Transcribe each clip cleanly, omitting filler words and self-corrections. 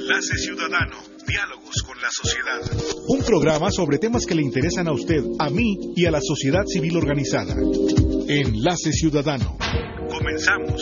Enlace Ciudadano, diálogos con la sociedad. Un programa sobre temas que le interesan a usted, a mí y a la sociedad civil organizada. Enlace Ciudadano. Comenzamos.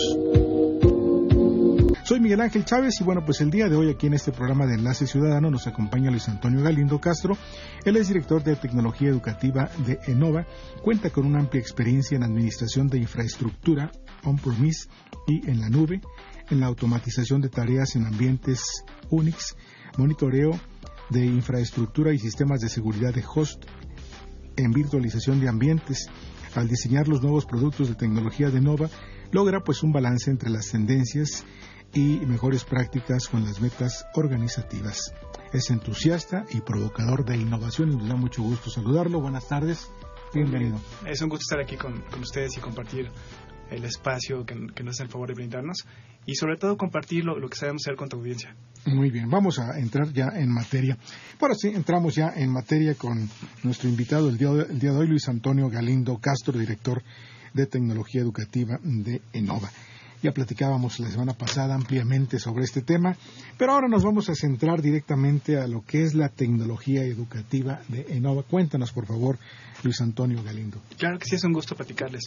Soy Miguel Ángel Chávez y bueno, pues el día de hoy aquí en este programa de Enlace Ciudadano nos acompaña Luis Antonio Galindo Castro. Él es director de Tecnología Educativa de Enova, cuenta con una amplia experiencia en administración de infraestructura on-premise y en la nube, en la automatización de tareas en ambientes Unix, monitoreo de infraestructura y sistemas de seguridad de host, en virtualización de ambientes. Al diseñar los nuevos productos de tecnología de Enova, logra pues un balance entre las tendencias y mejores prácticas con las metas organizativas. Es entusiasta y provocador de innovación y nos da mucho gusto saludarlo. Buenas tardes, bienvenido. Es un gusto estar aquí con ustedes y compartir el espacio que nos hacen el favor de brindarnos y sobre todo compartir lo que sabemos hacer con tu audiencia. Muy bien, vamos a entrar ya en materia. Ahora sí, entramos ya en materia con nuestro invitado el día de hoy, Luis Antonio Galindo Castro, director de Tecnología Educativa de Enova. Ya platicábamos la semana pasada ampliamente sobre este tema, pero ahora nos vamos a centrar directamente a lo que es la tecnología educativa de Enova. Cuéntanos, por favor, Luis Antonio Galindo. Claro que sí, es un gusto platicarles.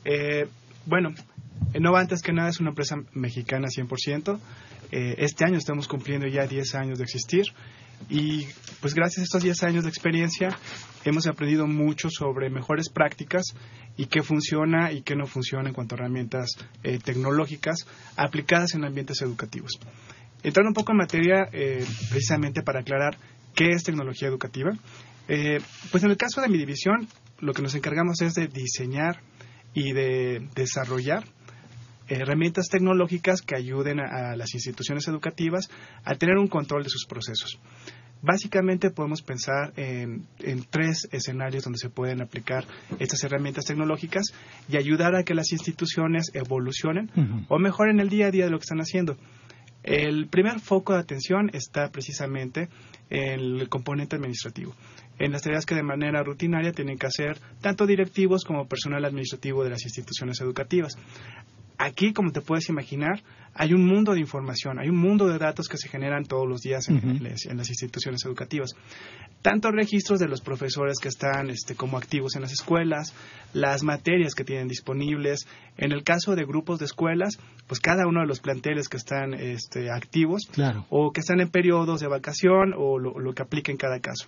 Bueno, Enova antes que nada es una empresa mexicana 100%. Este año estamos cumpliendo ya 10 años de existir y pues gracias a estos 10 años de experiencia hemos aprendido mucho sobre mejores prácticas y qué funciona y qué no funciona en cuanto a herramientas tecnológicas aplicadas en ambientes educativos. Entrando un poco en materia, precisamente para aclarar qué es tecnología educativa, pues en el caso de mi división lo que nos encargamos es de diseñar y de desarrollar herramientas tecnológicas que ayuden a las instituciones educativas a tener un control de sus procesos. Básicamente podemos pensar en 3 escenarios donde se pueden aplicar estas herramientas tecnológicas y ayudar a que las instituciones evolucionen o mejoren el día a día de lo que están haciendo. El primer foco de atención está precisamente en el componente administrativo, en las tareas que de manera rutinaria tienen que hacer tanto directivos como personal administrativo de las instituciones educativas. Aquí, como te puedes imaginar, hay un mundo de información, hay un mundo de datos que se generan todos los días en las instituciones educativas. Tanto registros de los profesores que están como activos en las escuelas, las materias que tienen disponibles. En el caso de grupos de escuelas, pues cada uno de los planteles que están activos, claro, o que están en periodos de vacación o lo que aplica en cada caso.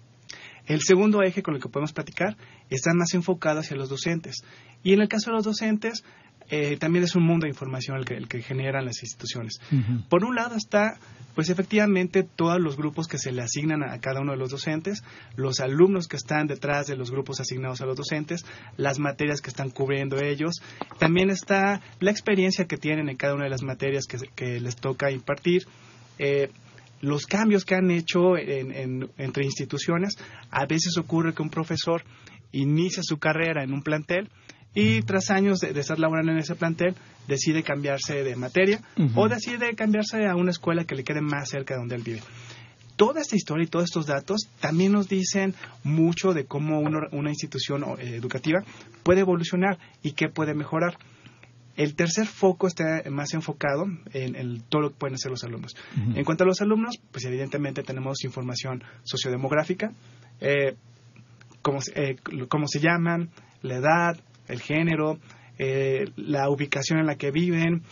El segundo eje con el que podemos platicar está más enfocado hacia los docentes. Y en el caso de los docentes, también es un mundo de información el que generan las instituciones. Por un lado está, pues efectivamente, todos los grupos que se le asignan a cada uno de los docentes, los alumnos que están detrás de los grupos asignados a los docentes, las materias que están cubriendo ellos. También está la experiencia que tienen en cada una de las materias que les toca impartir. Los cambios que han hecho entre instituciones. A veces ocurre que un profesor inicia su carrera en un plantel y tras años de estar laborando en ese plantel decide cambiarse de materia o decide cambiarse a una escuela que le quede más cerca de donde él vive. Toda esta historia y todos estos datos también nos dicen mucho de cómo una institución educativa puede evolucionar y qué puede mejorar. El tercer foco está más enfocado en todo lo que pueden hacer los alumnos. En cuanto a los alumnos, pues evidentemente tenemos información sociodemográfica, cómo se llaman, la edad, el género, la ubicación en la que viven,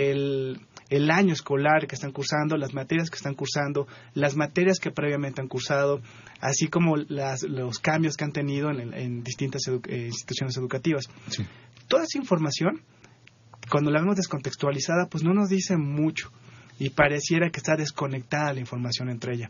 el año escolar que están cursando, las materias que están cursando, las materias que previamente han cursado, así como los cambios que han tenido en distintas instituciones educativas. Sí. Toda esa información, cuando la vemos descontextualizada, pues no nos dice mucho y pareciera que está desconectada la información entre ella.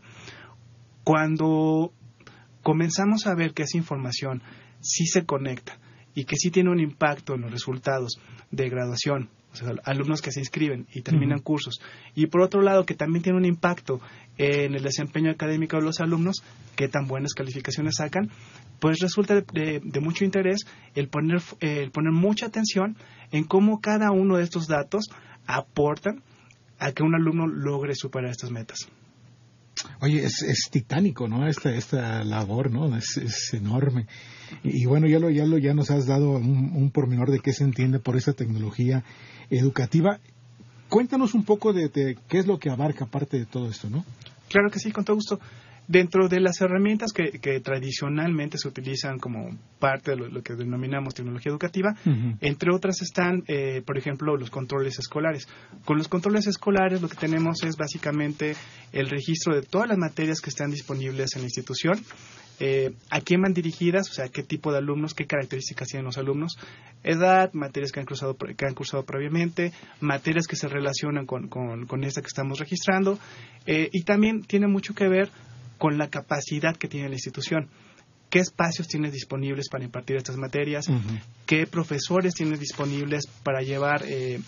Cuando comenzamos a ver que esa información sí se conecta y que sí tiene un impacto en los resultados de graduación, o sea, alumnos que se inscriben y terminan cursos, y por otro lado que también tiene un impacto en el desempeño académico de los alumnos, qué tan buenas calificaciones sacan, pues resulta de mucho interés el poner mucha atención en cómo cada uno de estos datos aportan a que un alumno logre superar estas metas. Oye, es titánico, ¿no? Esta labor, ¿no? Es enorme. Y bueno, ya nos has dado un pormenor de qué se entiende por esta tecnología educativa. Cuéntanos un poco de qué es lo que abarca parte de todo esto, ¿no? Claro que sí, con todo gusto. Dentro de las herramientas que tradicionalmente se utilizan como parte de lo que denominamos tecnología educativa, entre otras están, por ejemplo, los controles escolares. Con los controles escolares lo que tenemos es básicamente el registro de todas las materias que están disponibles en la institución, a quién van dirigidas, o sea, qué tipo de alumnos, qué características tienen los alumnos, edad, materias que han cursado previamente, materias que se relacionan con esta que estamos registrando, y también tiene mucho que ver con la capacidad que tiene la institución. ¿Qué espacios tiene disponibles para impartir estas materias? ¿Qué profesores tiene disponibles para llevar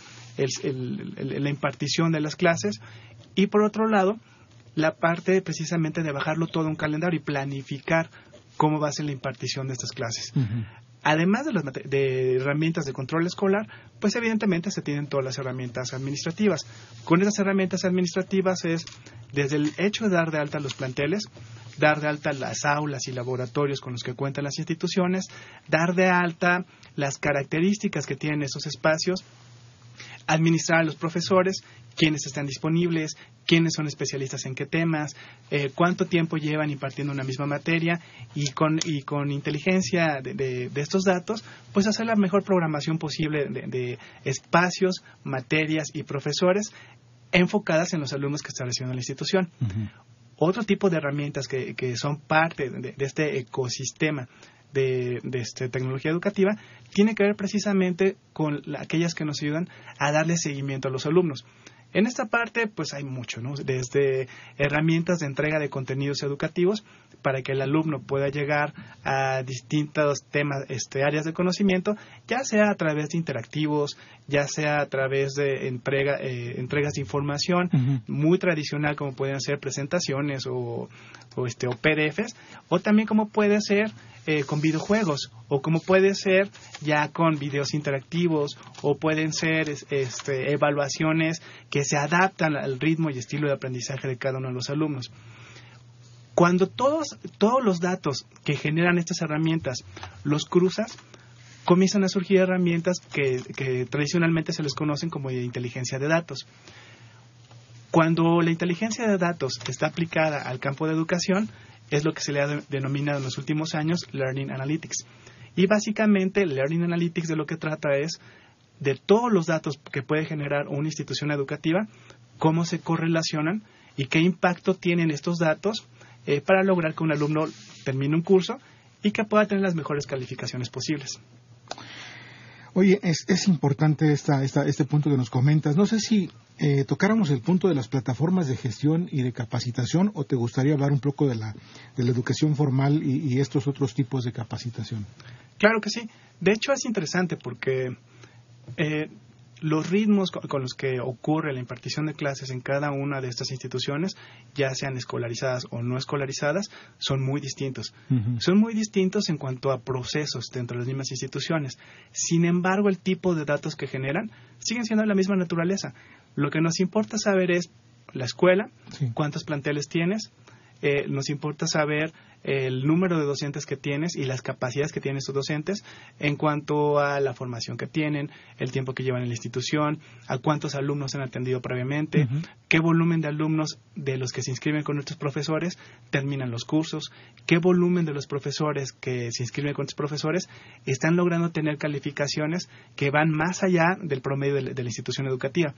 la impartición de las clases? Y por otro lado, la parte precisamente de bajarlo todo a un calendario y planificar cómo va a ser la impartición de estas clases. Además de herramientas de control escolar, pues evidentemente se tienen todas las herramientas administrativas. Con esas herramientas administrativas es desde el hecho de dar de alta los planteles, dar de alta las aulas y laboratorios con los que cuentan las instituciones, dar de alta las características que tienen esos espacios, administrar a los profesores, quiénes están disponibles, quiénes son especialistas en qué temas, cuánto tiempo llevan impartiendo una misma materia y con inteligencia de estos datos, pues hacer la mejor programación posible de espacios, materias y profesores enfocadas en los alumnos que están recibiendo la institución. Otro tipo de herramientas que son parte de este ecosistema de tecnología educativa tiene que ver precisamente con aquellas que nos ayudan a darle seguimiento a los alumnos. En esta parte, pues hay mucho, ¿no? Desde herramientas de entrega de contenidos educativos para que el alumno pueda llegar a distintos temas, áreas de conocimiento, ya sea a través de interactivos, ya sea a través de entregas de información muy tradicional, como pueden ser presentaciones o PDFs, o también como puede ser con videojuegos, o como puede ser ya con videos interactivos, o pueden ser evaluaciones que se adaptan al ritmo y estilo de aprendizaje de cada uno de los alumnos. Cuando todos los datos que generan estas herramientas los cruzas, comienzan a surgir herramientas que tradicionalmente se les conocen como de inteligencia de datos. Cuando la inteligencia de datos está aplicada al campo de educación, es lo que se le ha denominado en los últimos años Learning Analytics. Y básicamente Learning Analytics de lo que trata es de todos los datos que puede generar una institución educativa, cómo se correlacionan y qué impacto tienen estos datos para lograr que un alumno termine un curso y que pueda tener las mejores calificaciones posibles. Oye, es importante este punto que nos comentas. No sé si tocáramos el punto de las plataformas de gestión y de capacitación, o te gustaría hablar un poco de la educación formal y estos otros tipos de capacitación. Claro que sí. De hecho, es interesante porque los ritmos con los que ocurre la impartición de clases en cada una de estas instituciones, ya sean escolarizadas o no escolarizadas, son muy distintos. Son muy distintos en cuanto a procesos dentro de las mismas instituciones. Sin embargo, el tipo de datos que generan siguen siendo de la misma naturaleza. Lo que nos importa saber es la escuela, cuántos planteles tienes, nos importa saber el número de docentes que tienes y las capacidades que tienen estos docentes en cuanto a la formación que tienen, el tiempo que llevan en la institución, a cuántos alumnos han atendido previamente, qué volumen de alumnos de los que se inscriben con nuestros profesores terminan los cursos, qué volumen de los profesores que se inscriben con nuestros profesores están logrando tener calificaciones que van más allá del promedio de la institución educativa.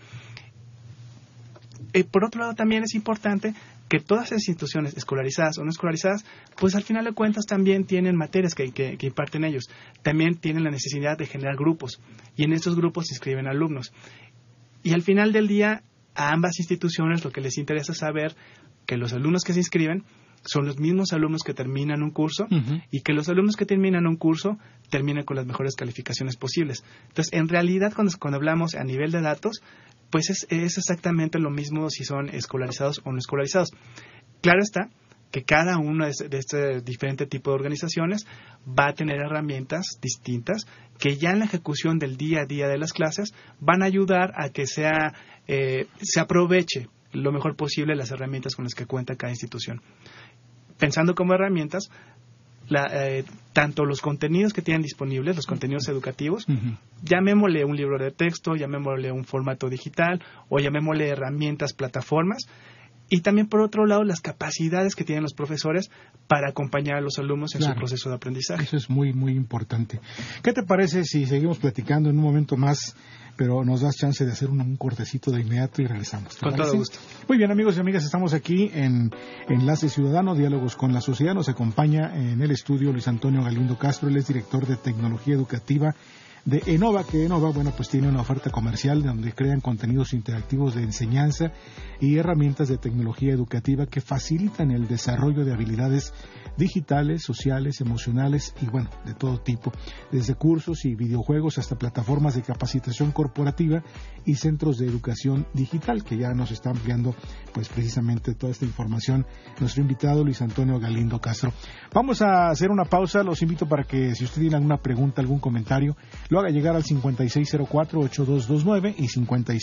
Por otro lado, también es importante que todas las instituciones escolarizadas o no escolarizadas, pues al final de cuentas también tienen materias que imparten ellos. También tienen la necesidad de generar grupos y en estos grupos se inscriben alumnos. Y al final del día, a ambas instituciones lo que les interesa es saber que los alumnos que se inscriben son los mismos alumnos que terminan un curso y que los alumnos que terminan un curso terminan con las mejores calificaciones posibles. Entonces, en realidad, cuando hablamos a nivel de datos, pues es exactamente lo mismo si son escolarizados o no escolarizados. Claro está que cada uno de este diferente tipo de organizaciones va a tener herramientas distintas que ya en la ejecución del día a día de las clases van a ayudar a que se aproveche lo mejor posible las herramientas con las que cuenta cada institución. Pensando como herramientas, tanto los contenidos que tienen disponibles, los contenidos educativos, llamémosle un libro de texto, llamémosle un formato digital o llamémosle herramientas, plataformas, y también por otro lado las capacidades que tienen los profesores para acompañar a los alumnos en su proceso de aprendizaje. Eso es muy, muy importante. ¿Qué te parece si seguimos platicando en un momento más, pero nos das chance de hacer un cortecito de inmediato y regresamos? Con todo gusto. Muy bien, amigos y amigas, estamos aquí en Enlace Ciudadano, Diálogos con la Sociedad. Nos acompaña en el estudio Luis Antonio Galindo Castro, él es director de Tecnología Educativa de Enova, que Enova, bueno, pues tiene una oferta comercial donde crean contenidos interactivos de enseñanza y herramientas de tecnología educativa que facilitan el desarrollo de habilidades digitales, sociales, emocionales y, bueno, de todo tipo, desde cursos y videojuegos hasta plataformas de capacitación corporativa y centros de educación digital, que ya nos está ampliando, pues, precisamente toda esta información nuestro invitado Luis Antonio Galindo Castro. Vamos a hacer una pausa, los invito para que, si usted tiene alguna pregunta, algún comentario, lo haga llegar al 5604-8229 y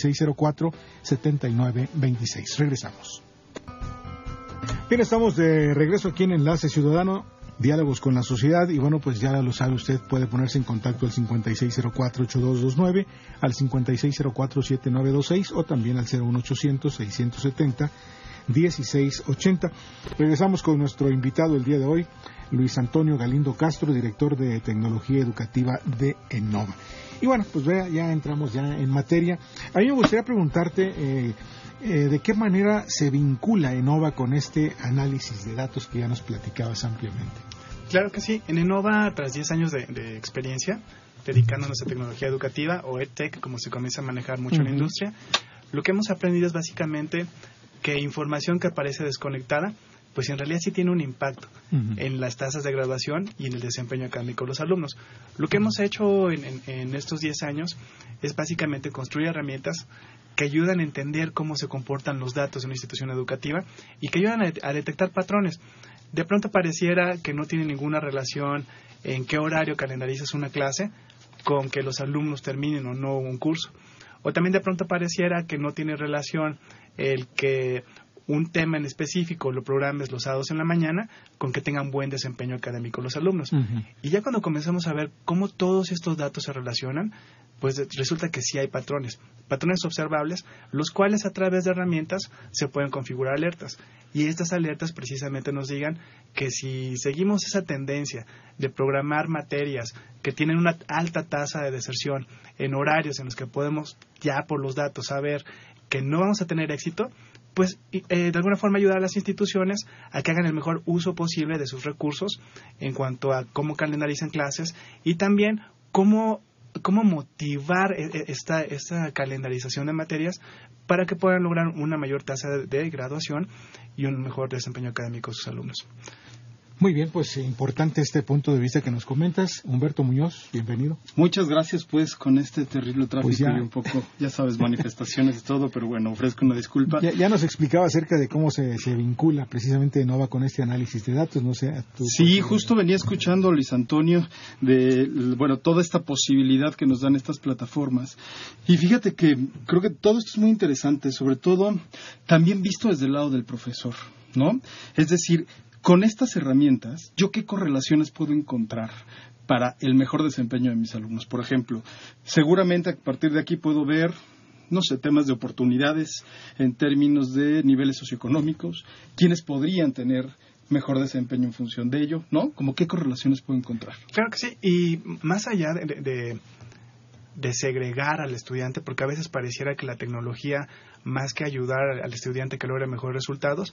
5604-7926. Regresamos. Bien, estamos de regreso aquí en Enlace Ciudadano, Diálogos con la Sociedad, y bueno, pues ya lo sabe usted, puede ponerse en contacto al 5604-8229, al 5604-7926 o también al 01800-670-1680. Regresamos con nuestro invitado el día de hoy, Luis Antonio Galindo Castro, director de Tecnología Educativa de Enova. Y bueno, pues ya entramos ya en materia. A mí me gustaría preguntarte de qué manera se vincula Enova con este análisis de datos que ya nos platicabas ampliamente. Claro que sí. En Enova, tras 10 años de experiencia, dedicándonos a tecnología educativa o EdTech, como se comienza a manejar mucho en la industria, lo que hemos aprendido es básicamente que información que aparece desconectada, pues en realidad sí tiene un impacto en las tasas de graduación y en el desempeño académico de los alumnos. Lo que hemos hecho en estos 10 años es básicamente construir herramientas que ayudan a entender cómo se comportan los datos en una institución educativa y que ayudan a detectar patrones. De pronto pareciera que no tiene ninguna relación en qué horario calendarizas una clase con que los alumnos terminen o no un curso. O también de pronto pareciera que no tiene relación el que un tema en específico lo programes los sábados en la mañana con que tengan buen desempeño académico los alumnos. Y ya cuando comenzamos a ver cómo todos estos datos se relacionan, pues resulta que sí hay patrones observables, los cuales a través de herramientas se pueden configurar alertas. Y estas alertas precisamente nos digan que si seguimos esa tendencia de programar materias que tienen una alta tasa de deserción en horarios en los que podemos ya por los datos saber que no vamos a tener éxito, pues de alguna forma ayudar a las instituciones a que hagan el mejor uso posible de sus recursos en cuanto a cómo calendarizan clases y también cómo motivar esta calendarización de materias para que puedan lograr una mayor tasa de graduación y un mejor desempeño académico de sus alumnos. Muy bien, pues importante este punto de vista que nos comentas. Humberto Muñoz, bienvenido. Muchas gracias, pues, con este terrible tráfico pues y un poco, ya sabes, manifestaciones y todo, pero bueno, ofrezco una disculpa. Ya nos explicaba acerca de cómo se vincula precisamente Enova con este análisis de datos, no sé. Sí, justo venía escuchando, Luis Antonio, de, bueno, toda esta posibilidad que nos dan estas plataformas. Y fíjate que creo que todo esto es muy interesante, sobre todo también visto desde el lado del profesor, ¿no? Es decir, con estas herramientas, ¿yo qué correlaciones puedo encontrar para el mejor desempeño de mis alumnos? Por ejemplo, seguramente a partir de aquí puedo ver, no sé, temas de oportunidades en términos de niveles socioeconómicos, quiénes podrían tener mejor desempeño en función de ello, ¿no? ¿Cómo qué correlaciones puedo encontrar? Claro que sí, y más allá de segregar al estudiante, porque a veces pareciera que la tecnología, más que ayudar al estudiante que logre mejores resultados,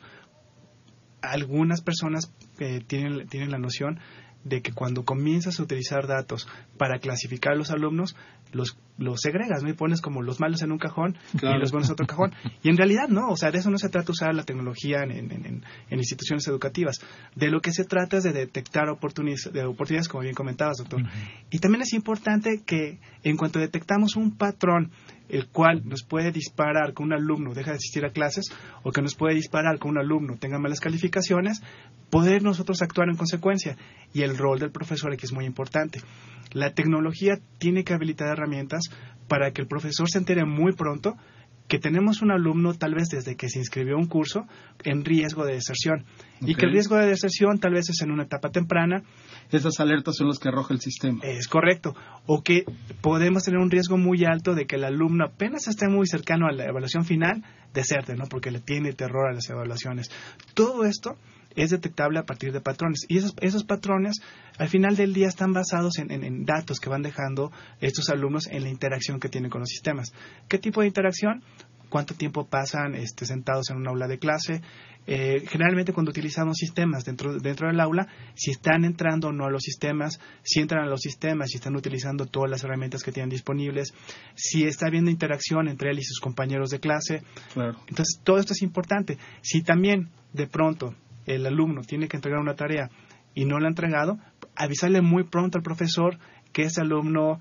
algunas personas tienen la noción de que cuando comienzas a utilizar datos para clasificar a los alumnos, los segregas, ¿no? Y pones como los malos en un cajón y los buenos en otro cajón. Y en realidad no, o sea, de eso no se trata usar la tecnología en instituciones educativas. De lo que se trata es de detectar oportunidades, como bien comentabas, doctor. Y también es importante que en cuanto detectamos un patrón el cual nos puede disparar que un alumno deja de asistir a clases o que nos puede disparar que un alumno tenga malas calificaciones, poder nosotros actuar en consecuencia. Y el rol del profesor aquí es muy importante. La tecnología tiene que habilitar herramientas para que el profesor se entere muy pronto que tenemos un alumno tal vez desde que se inscribió a un curso en riesgo de deserción. Okay. Y que el riesgo de deserción tal vez es en una etapa temprana. Esas alertas son las que arroja el sistema. Es correcto. O que podemos tener un riesgo muy alto de que el alumno apenas esté muy cercano a la evaluación final, deserte, ¿no? Porque le tiene terror a las evaluaciones. Todo esto es detectable a partir de patrones. Y esos patrones, al final del día, están basados en datos que van dejando estos alumnos en la interacción que tienen con los sistemas. ¿Qué tipo de interacción? ¿Cuánto tiempo pasan sentados en un aula de clase? Generalmente cuando utilizamos sistemas dentro del aula, si están entrando o no a los sistemas, si entran a los sistemas, si están utilizando todas las herramientas que tienen disponibles, si está habiendo interacción entre él y sus compañeros de clase. Claro. Entonces, todo esto es importante. Si también, de pronto, el alumno tiene que entregar una tarea y no la ha entregado, avisarle muy pronto al profesor que ese alumno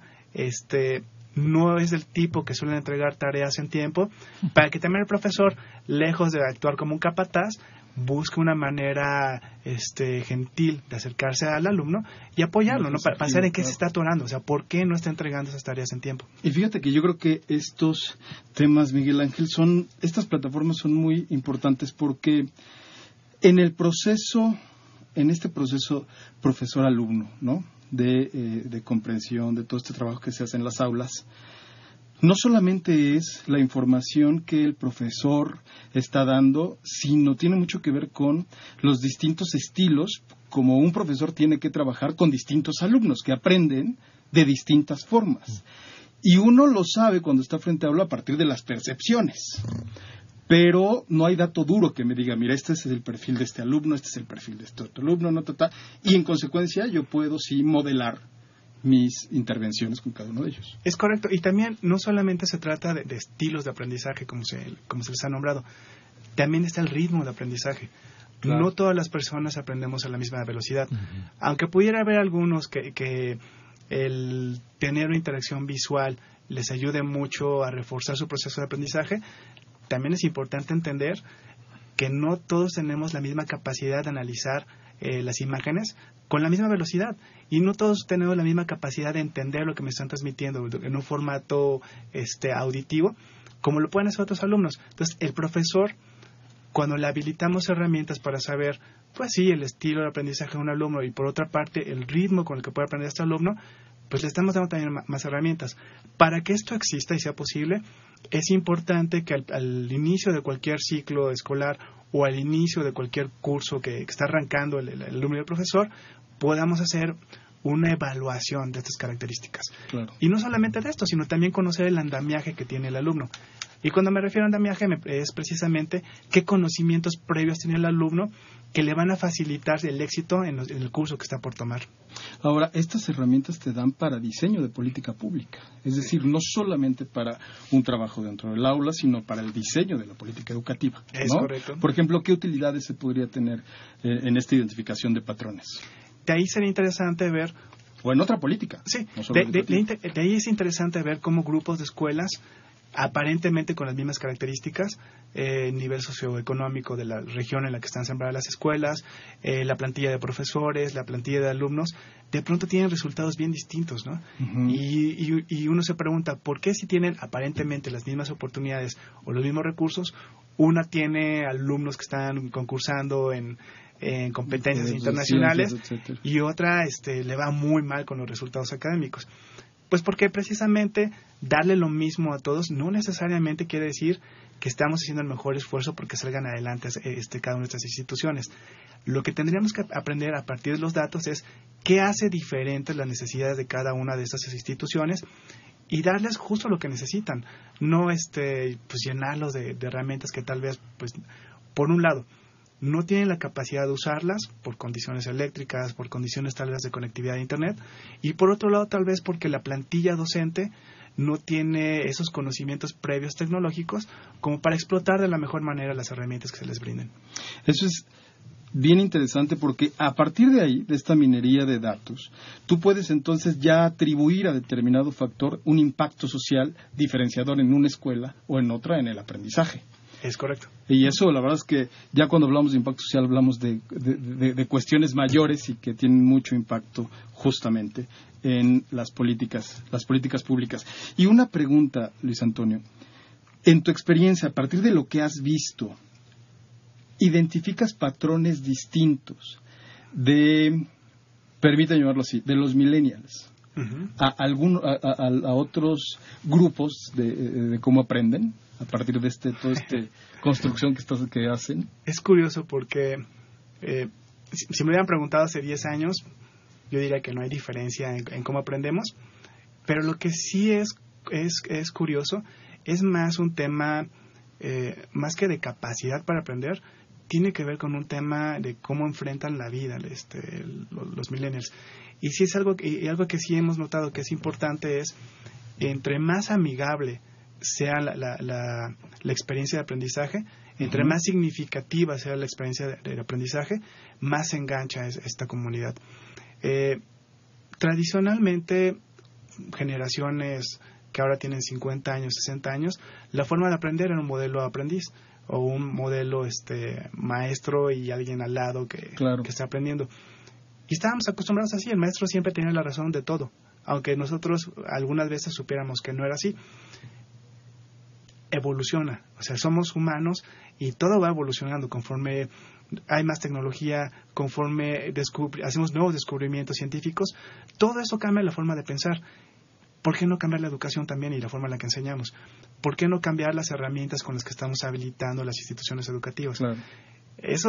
no es del tipo que suele entregar tareas en tiempo, para que también el profesor, lejos de actuar como un capataz, busque una manera gentil de acercarse al alumno y apoyarlo, ¿no? Para saber en qué se está atorando, o sea, por qué no está entregando esas tareas en tiempo. Y fíjate que yo creo que estos temas, Miguel Ángel, estas plataformas son muy importantes porque en este proceso profesor-alumno, ¿no? De comprensión, de todo este trabajo que se hace en las aulas, no solamente es la información que el profesor está dando, sino tiene mucho que ver con los distintos estilos, como un profesor tiene que trabajar con distintos alumnos que aprenden de distintas formas. Y uno lo sabe cuando está frente a aula a partir de las percepciones. Pero no hay dato duro que me diga, mira, este es el perfil de este alumno, este es el perfil de este otro alumno, y en consecuencia yo puedo sí modelar mis intervenciones con cada uno de ellos. Es correcto, y también no solamente se trata de estilos de aprendizaje como se les ha nombrado, también está el ritmo de aprendizaje. Claro. No todas las personas aprendemos a la misma velocidad. Uh-huh. Aunque pudiera haber algunos que el tener una interacción visual les ayude mucho a reforzar su proceso de aprendizaje, también es importante entender que no todos tenemos la misma capacidad de analizar las imágenes con la misma velocidad y no todos tenemos la misma capacidad de entender lo que me están transmitiendo en un formato auditivo como lo pueden hacer otros alumnos. Entonces, el profesor, cuando le habilitamos herramientas para saber, pues sí, el estilo de aprendizaje de un alumno y por otra parte el ritmo con el que puede aprender este alumno, pues le estamos dando también más herramientas. Para que esto exista y sea posible, es importante que al inicio de cualquier ciclo escolar o al inicio de cualquier curso que está arrancando el alumno y el profesor, podamos hacer una evaluación de estas características. Claro. Y no solamente de esto, sino también conocer el andamiaje que tiene el alumno. Y cuando me refiero a andamiaje es precisamente qué conocimientos previos tiene el alumno que le van a facilitar el éxito en el curso que está por tomar. Ahora, estas herramientas te dan para diseño de política pública, es decir, no solamente para un trabajo dentro del aula, sino para el diseño de la política educativa, ¿no? Es correcto. Por ejemplo, ¿qué utilidades se podría tener en esta identificación de patrones? De ahí sería interesante ver... O en otra política. Sí, no solo de ahí es interesante ver cómo grupos de escuelas aparentemente con las mismas características, nivel socioeconómico de la región en la que están sembradas las escuelas, la plantilla de profesores, la plantilla de alumnos, de pronto tienen resultados bien distintos, ¿no? Uh-huh. Y uno se pregunta, ¿por qué si tienen aparentemente las mismas oportunidades o los mismos recursos, una tiene alumnos que están concursando en competencias internacionales y otra le va muy mal con los resultados académicos? Pues porque precisamente darle lo mismo a todos no necesariamente quiere decir que estamos haciendo el mejor esfuerzo porque salgan adelante cada una de estas instituciones. Lo que tendríamos que aprender a partir de los datos es qué hace diferentes las necesidades de cada una de estas instituciones y darles justo lo que necesitan, no pues llenarlos de herramientas que tal vez, pues, por un lado, no tienen la capacidad de usarlas por condiciones eléctricas, por condiciones tal vez de conectividad a Internet, y por otro lado tal vez porque la plantilla docente no tiene esos conocimientos previos tecnológicos como para explotar de la mejor manera las herramientas que se les brinden. Eso es bien interesante porque a partir de ahí, de esta minería de datos, tú puedes entonces ya atribuir a determinado factor un impacto social diferenciador en una escuela o en otra en el aprendizaje. Es correcto. Y eso, la verdad es que ya cuando hablamos de impacto social hablamos de cuestiones mayores y que tienen mucho impacto justamente en las políticas públicas. Y una pregunta, Luis Antonio. En tu experiencia, a partir de lo que has visto, ¿identificas patrones distintos permítanme llamarlo así, de los millennials a otros grupos de cómo aprenden a partir de toda esta construcción que hacen? Es curioso porque si me hubieran preguntado hace 10 años, yo diría que no hay diferencia en cómo aprendemos, pero lo que sí es curioso es más un tema, más que de capacidad para aprender, tiene que ver con un tema de cómo enfrentan la vida los millennials. Y sí es algo que sí hemos notado que es importante, es entre más amigable sea la experiencia de aprendizaje, entre más significativa sea la experiencia de aprendizaje, más se engancha esta comunidad. Tradicionalmente, generaciones que ahora tienen 50 años, 60 años, la forma de aprender era un modelo aprendiz o un modelo maestro y alguien al lado que está aprendiendo. Y estábamos acostumbrados así, el maestro siempre tenía la razón de todo, aunque nosotros algunas veces supiéramos que no era así. Evoluciona, o sea, somos humanos y todo va evolucionando conforme hay más tecnología, conforme hacemos nuevos descubrimientos científicos, todo eso cambia la forma de pensar. ¿Por qué no cambiar la educación también y la forma en la que enseñamos? ¿Por qué no cambiar las herramientas con las que estamos habilitando las instituciones educativas? Claro. Eso,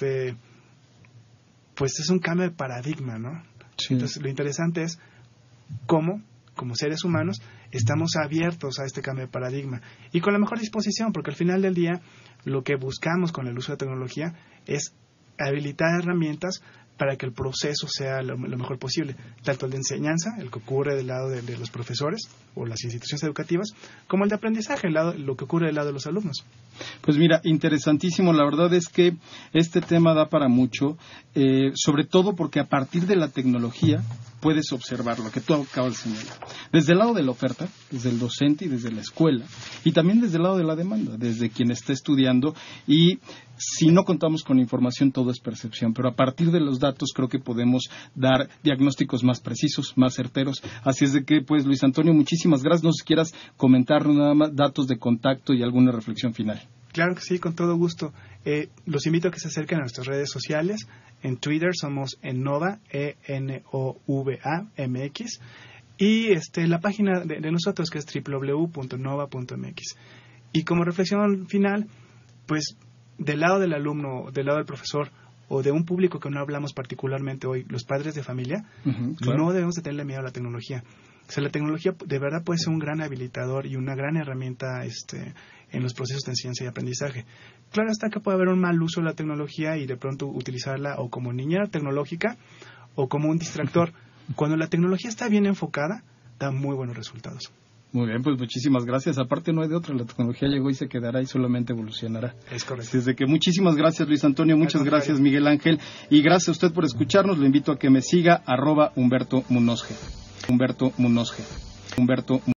pues es un cambio de paradigma, ¿no? Sí. Entonces, lo interesante es cómo, como seres humanos, estamos abiertos a este cambio de paradigma y con la mejor disposición, porque al final del día lo que buscamos con el uso de tecnología es habilitar herramientas para que el proceso sea lo mejor posible, tanto el de enseñanza, el que ocurre del lado de los profesores o las instituciones educativas, como el de aprendizaje, lo que ocurre del lado de los alumnos. Pues mira, interesantísimo. La verdad es que este tema da para mucho, sobre todo porque a partir de la tecnología puedes observar lo que tú acabas de señalar. Desde el lado de la oferta, desde el docente y desde la escuela, y también desde el lado de la demanda, desde quien está estudiando. Y si no contamos con información, todo es percepción, pero a partir de los datos creo que podemos dar diagnósticos más precisos, más certeros. Así es de que, pues, Luis Antonio, muchísimas gracias. No sé si quieras comentar nada más datos de contacto y alguna reflexión final. Claro que sí, con todo gusto. Los invito a que se acerquen a nuestras redes sociales. En Twitter somos Enova, ENOVA MX. Y la página de nosotros, que es www.nova.mx. Y como reflexión final, pues del lado del alumno, del lado del profesor o de un público que no hablamos particularmente hoy, los padres de familia, claro, no debemos de tenerle miedo a la tecnología. O sea, la tecnología de verdad puede ser un gran habilitador y una gran herramienta en los procesos de enseñanza y aprendizaje. Claro está que puede haber un mal uso de la tecnología y de pronto utilizarla o como niñera tecnológica o como un distractor. Cuando la tecnología está bien enfocada, da muy buenos resultados. Muy bien, pues muchísimas gracias. Aparte no hay de otra, la tecnología llegó y se quedará y solamente evolucionará. Es correcto. Desde que muchísimas gracias, Luis Antonio, muchas gracias, Miguel Ángel, y gracias a usted por escucharnos. Lo invito a que me siga @Humberto Munosge.